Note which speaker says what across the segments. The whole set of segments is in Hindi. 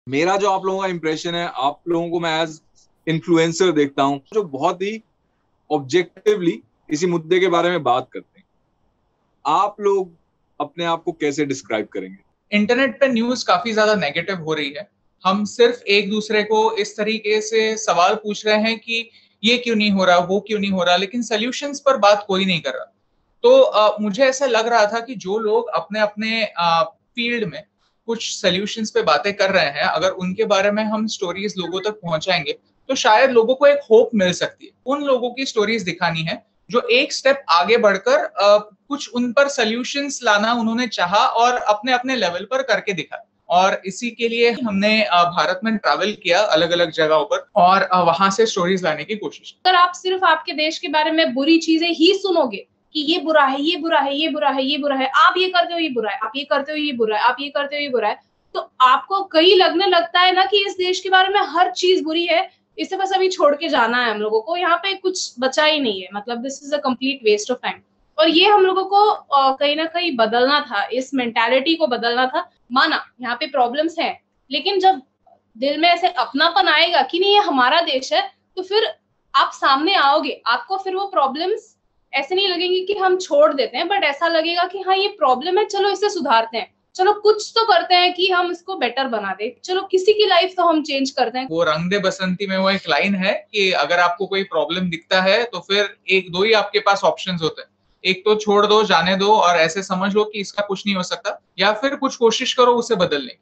Speaker 1: मेरा जो आप लोगों का इंप्रेशन है, आप लोगों को मैं एज इन्फ्लुएंसर देखता हूँ जो बहुत ही ऑब्जेक्टिवली इसी मुद्दे के बारे में बात करते हैं। आप लोग अपने आप को कैसे डिस्क्राइब करेंगे?
Speaker 2: इंटरनेट पे न्यूज काफी ज्यादा नेगेटिव हो रही है। हम सिर्फ एक दूसरे को इस तरीके से सवाल पूछ रहे हैं कि ये क्यों नहीं हो रहा, वो क्यों नहीं हो रहा, लेकिन सोल्यूशंस पर बात कोई नहीं कर रहा। तो मुझे ऐसा लग रहा था कि जो लोग अपने अपने फील्ड में कुछ सोल्यूशंस पे बातें कर रहे हैं, अगर उनके बारे में हम स्टोरीज लोगों तक पहुंचाएंगे तो शायद लोगों को एक होप मिल सकती है। उन लोगों की स्टोरीज दिखानी है जो एक स्टेप आगे बढ़कर कुछ उन पर सोल्यूशंस लाना उन्होंने चाहा और अपने अपने लेवल पर करके दिखा। और इसी के लिए हमने भारत में ट्रैवल किया अलग अलग जगहों पर और वहां से स्टोरीज लाने की कोशिश।
Speaker 3: अगर आप सिर्फ आपके देश के बारे में बुरी चीजें ही सुनोगे कि ये बुरा है, ये बुरा है, ये बुरा है, ये बुरा है, आप ये करते हो ये बुरा है, आप ये करते हो ये बुरा है, आप ये करते हो ये बुरा है, तो आपको कहीं लगने लगता है ना कि इस देश के बारे में हर चीज बुरी है, इसे बस अभी छोड़ के जाना है हम लोगों को, यहाँ पे कुछ बचा ही नहीं है, मतलब this is a complete waste of time. और ये हम लोगों को कहीं ना कहीं बदलना था, इस मेंटालिटी को बदलना था। माना यहाँ पे प्रॉब्लम्स हैं, लेकिन जब दिल में ऐसे अपनापन आएगा कि नहीं ये हमारा देश है, तो फिर आप सामने आओगे, आपको फिर वो प्रॉब्लम्स ऐसे नहीं लगेंगी कि हम छोड़ देते हैं, बट ऐसा लगेगा कि हाँ ये प्रॉब्लम है, चलो इसे सुधारते हैं, चलो कुछ तो करते हैं कि हम इसको बेटर बना दे, चलो किसी की लाइफ तो हम चेंज करते हैं।
Speaker 2: वो रंग दे बसंती में वो एक लाइन है कि अगर आपको कोई प्रॉब्लम दिखता है तो फिर एक दो ही आपके पास ऑप्शंस होते हैं, एक तो छोड़ दो, जाने दो और ऐसे समझ लो कि इसका कुछ नहीं हो सकता, या फिर कुछ कोशिश करो उसे बदलने की।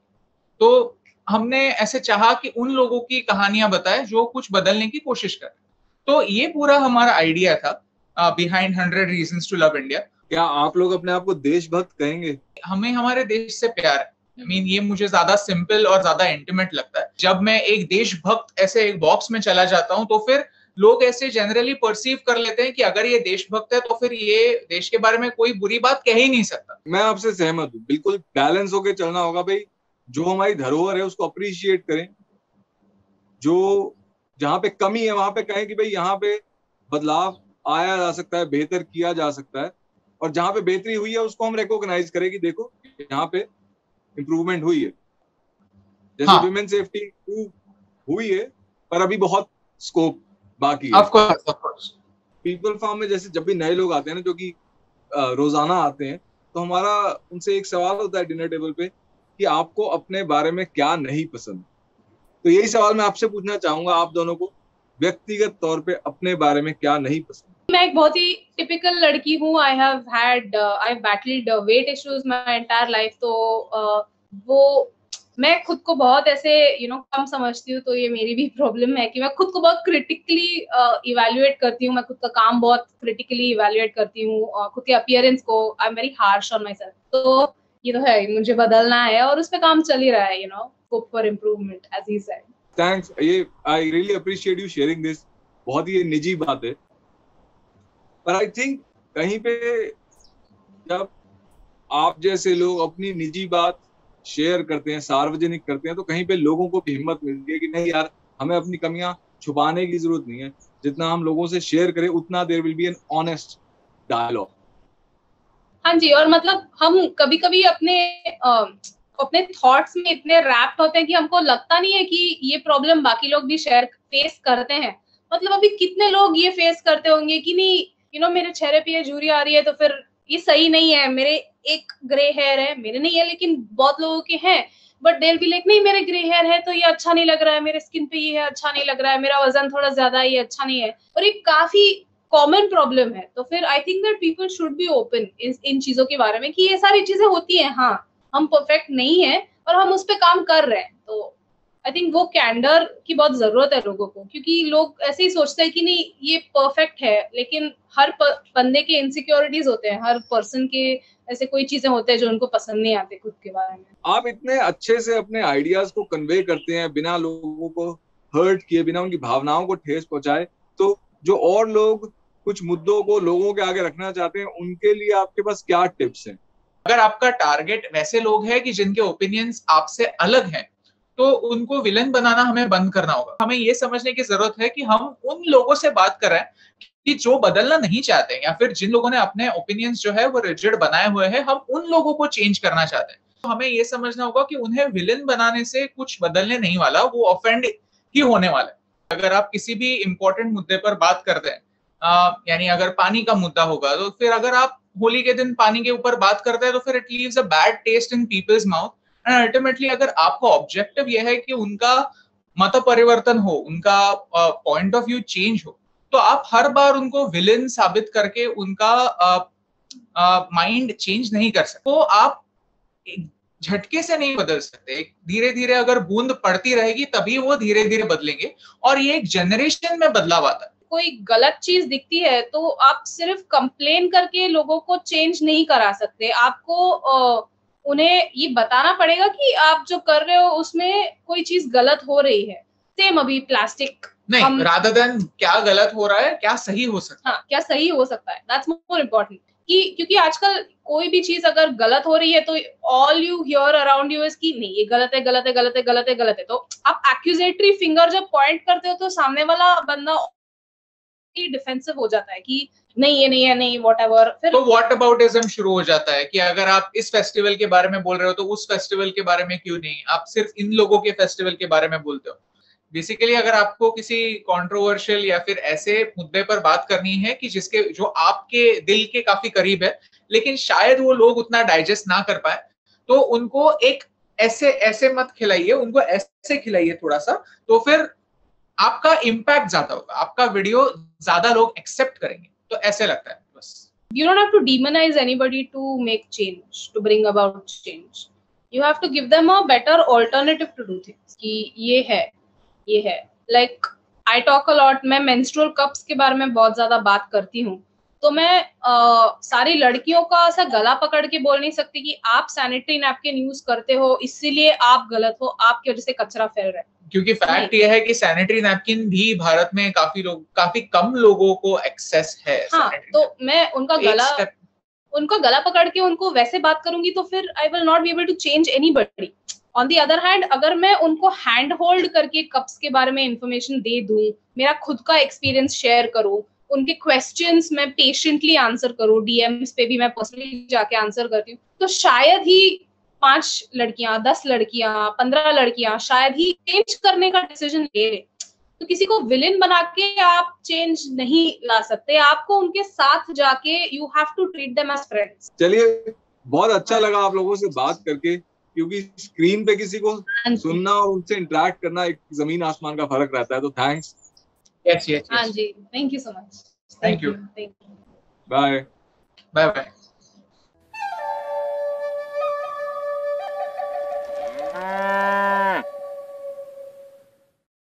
Speaker 2: तो हमने ऐसे चाहा कि उन लोगों की कहानियां बताएं जो कुछ बदलने की कोशिश कर। तो ये पूरा हमारा आइडिया था behind 100 reasons to love India.
Speaker 1: क्या आप लोग अपने आप को देशभक्त कहेंगे?
Speaker 2: हमें हमारे देश से प्यार है। I mean, ये मुझे ज्यादा सिंपल और ज्यादा इंटीमेट लगता है। जब मैं एक देशभक्त ऐसे एक बॉक्स में चला जाता हूं तो फिर लोग ऐसे जनरली परसीव कर लेते हैं कि अगर ये देशभक्त है तो फिर ये देश के बारे में कोई बुरी बात कह ही नहीं सकता।
Speaker 1: मैं आपसे सहमत हूँ, बिल्कुल बैलेंस होके चलना होगा भाई। जो हमारी धरोहर है उसको अप्रिशिएट करें, जो जहाँ पे कमी है वहां पे कहें कि भाई यहाँ पे बदलाव आया जा सकता है, बेहतर किया जा सकता है, और जहाँ पे बेहतरी हुई है उसको हम रिकॉग्नाइज करें कि देखो यहाँ पे इम्प्रूवमेंट हुई है। जैसे
Speaker 2: हाँ,
Speaker 1: विमेन सेफ्टी हुई है, पर अभी बहुत स्कोप बाकी है।
Speaker 2: Of course.
Speaker 1: पीपल फार्म में जैसे जब भी नए लोग आते हैं ना, जो कि रोजाना आते हैं, तो हमारा उनसे एक सवाल होता है डिनर टेबल पे कि आपको अपने बारे में क्या नहीं पसंद। तो यही सवाल मैं आपसे पूछना चाहूंगा, आप दोनों को व्यक्तिगत तौर पे अपने बारे में क्या नहीं पसंद?
Speaker 3: मैं एक बहुत ही टिपिकल लड़की हूँ। I have battled weight issues my entire life. तो वो मैं खुद को बहुत ऐसे कम समझती हूँ, तो ये मेरी भी प्रॉब्लम है कि मैं खुद को बहुत क्रिटिकली इवेल्युएट करती हूँ। मैं खुद का काम बहुत क्रिटिकली इवेल्युएट करती हूँ, खुद के अपीयरेंस को। I am very harsh on myself. तो ये तो है, मुझे बदलना है और उस पर काम चल ही रहा है, hope for improvement as he said.
Speaker 1: Thanks, ये I really appreciate you sharing this. बहुत ही निजी बात है, पर आई थिंक कहीं पे जब आप जैसे लोग अपनी निजी बात शेयर करते हैं, सार्वजनिक करते हैं, तो कहीं पे लोगों को भी हिम्मत मिलती है कि नहीं यार, हमें अपनी कमियां छुपाने की जरूरत नहीं है। जितना हम लोगों से शेयर करें उतना there will be an honest dialogue.
Speaker 3: हाँ जी, और मतलब हम कभी कभी अपने थॉट्स में इतने रैप होते हैं कि हमको लगता नहीं है कि ये प्रॉब्लम बाकी लोग भी फेस करते हैं। मतलब अभी कितने लोग ये फेस करते होंगे कि नहीं, मेरे चेहरे पे ये झुर्री आ रही है तो फिर ये सही नहीं है, मेरे एक ग्रे हेयर है, मेरे नहीं है लेकिन बहुत लोगों के हैं, बट देयर बी लाइक नहीं मेरे ग्रे हेयर है तो ये अच्छा नहीं लग रहा है, मेरे स्किन पे ये है अच्छा नहीं लग रहा है, मेरा वजन थोड़ा ज्यादा है ये अच्छा नहीं है। और ये काफी कॉमन प्रॉब्लम है। तो फिर I think that people should be open इन चीजों के बारे में कि ये सारी चीजें होती हैं, हाँ हम परफेक्ट नहीं है और हम उस पर काम कर रहे हैं। तो आई थिंक वो कैंडर की बहुत जरूरत है लोगों को, क्योंकि लोग ऐसे ही सोचते हैं कि नहीं ये परफेक्ट है, लेकिन हर बंदे के इनसिक्योरिटीज होते हैं, हर पर्सन के ऐसे कोई चीजें होते हैं जो उनको पसंद नहीं आते खुद के बारे में।
Speaker 1: आप इतने अच्छे से अपने आइडियाज को कन्वे करते हैं बिना लोगों को हर्ट किए, बिना उनकी भावनाओं को ठेस पहुंचाए। तो जो और लोग कुछ मुद्दों को लोगों के आगे रखना चाहते हैं, उनके लिए आपके पास क्या टिप्स हैं?
Speaker 2: अगर आपका टारगेट वैसे लोग हैं कि जिनके ओपिनियंस आपसे अलग हैं, तो उनको विलन बनाना हमें बंद करना होगा। हमें ये समझने की जरूरत है कि हम उन लोगों से बात कर रहे हैं कि जो बदलना नहीं चाहते, या फिर जिन लोगों ने अपने ओपिनियंस जो है वो रिजिड बनाए हुए हैं, हम उन लोगों को चेंज करना चाहते हैं। तो हमें ये समझना होगा कि उन्हें विलन बनाने से कुछ बदलने नहीं वाला, वो ऑफेंड ही होने वाला है। अगर आप किसी भी इंपॉर्टेंट मुद्दे पर बात करते हैं, यानी अगर पानी का मुद्दा होगा, तो फिर अगर आप होली के दिन पानी के ऊपर बात करते हैं तो फिर it leaves a bad taste in people's mouth. And ultimately अगर आपका ऑब्जेक्टिव यह है कि उनका मत परिवर्तन हो, उनका पॉइंट ऑफ व्यू चेंज हो, तो आप हर बार उनको विलेन साबित करके उनका माइंड चेंज नहीं कर सकते। तो आप झटके से नहीं बदल सकते, धीरे धीरे अगर बूंद पड़ती रहेगी तभी वो धीरे धीरे बदलेंगे, और ये एक जनरेशन में बदलाव आता है।
Speaker 3: कोई गलत चीज दिखती है तो आप सिर्फ कंप्लेन करके लोगों को चेंज नहीं करा सकते। आपको उन्हें ये बताना पड़ेगा कि आप जो कर रहे हो उसमें कोई चीज गलत हो रही है। सेम अभी प्लास्टिक
Speaker 2: नहीं, रादर देन क्या गलत हो रहा है, क्या सही हो सकता है।
Speaker 3: हाँ, क्या सही हो सकता है, दैट्स मोर इम्पोर्टेंट। क्योंकि आजकल कोई भी चीज अगर गलत हो रही है तो all you hear around you is कि नहीं ये गलत है, गलत है, गलत है, गलत है, गलत है। तो आप एक्यूजेटरी फिंगर जब पॉइंट करते हो तो सामने वाला बंदा डिफेंसिव हो जाता है कि नहीं ये नहीं है, नहीं व्हाटएवर। फिर
Speaker 2: तो व्हाट अबाउटिज्म शुरू हो जाता है कि अगर आप इस फेस्टिवल के बारे में बोल रहे हो तो उस फेस्टिवल के बारे में क्यों नहीं, आप सिर्फ इन लोगों के फेस्टिवल के बारे में बोलते हो। बेसिकली अगर आपको किसी कंट्रोवर्शियल या फिर ऐसे मुद्दे पर बात करनी है कि जिसके जो आपके दिल के काफी करीब है, लेकिन शायद वो लोग उतना डाइजेस्ट ना कर पाए, तो उनको एक ऐसे मत खिलाइए, उनको ऐसे खिलाइए थोड़ा सा, तो फिर आपका इम्पैक्ट ज्यादा होगा, आपका वीडियो ज्यादा लोग एक्सेप्ट करेंगे। तो ऐसे लगता है बस।
Speaker 3: You don't have to demonize anybody to make change, to bring about change. You have to give them a better alternative to do things. कि ये है like I talk a lot, मैं menstrual cups के बारे में बहुत ज्यादा बात करती हूँ। तो मैं सारी लड़कियों का ऐसा गला पकड़ के बोल नहीं सकती कि आप सैनिटरी नैपकिन यूज करते हो इसीलिए आप गलत हो, आपकी वजह से कचरा फैल रहा है।
Speaker 2: क्योंकि फैक्ट ये है कि सैनिटरी नैपकिन भी भारत में काफी कम लोगों को एक्सेस है।
Speaker 3: हाँ, तो मैं उनका गला पकड़ के उनको वैसे बात करूंगी तो फिर I will not be able to change anybody. On the other hand अगर मैं उनको हैंड होल्ड करके कप्स के बारे में इंफॉर्मेशन दे दूं, मेरा खुद का एक्सपीरियंस शेयर करूं, उनके क्वेश्चंस मैं पेशेंटली आंसर करूं, डीएम्स पे भी मैं पर्सनली जाके आंसर करती हूँ, तो शायद ही 5 लड़कियां, 10 लड़कियां, 15 लड़कियां शायद ही चेंज करने का डिसीजन ले रहे। तो किसी को विलेन बना के आप चेंज नहीं ला सकते, आपको उनके साथ जाके you have to treat them as friends.
Speaker 1: चलिए, बहुत अच्छा लगा आप लोगों से बात करके, क्योंकि स्क्रीन पे किसी को सुनना और उनसे इंटरेक्ट करना एक जमीन आसमान का फर्क रहता है। तो थैंक्स।
Speaker 2: Yes.
Speaker 3: हाँ जी, thank you so much.
Speaker 2: Thank you.
Speaker 1: Bye
Speaker 2: bye.